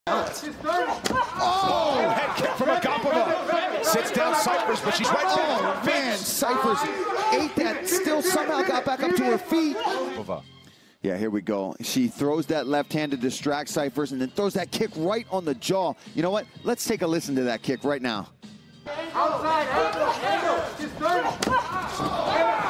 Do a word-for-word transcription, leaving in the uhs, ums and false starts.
Oh, head kick from Agapova. Sits down Cifers, but she's right there. Oh, man, Cifers ate that, still somehow got back up to her feet. Yeah, here we go. She throws that left hand to distract Cifers and then throws that kick right on the jaw. You know what? Let's take a listen to that kick right now. Outside, angle, angle. She's thirty.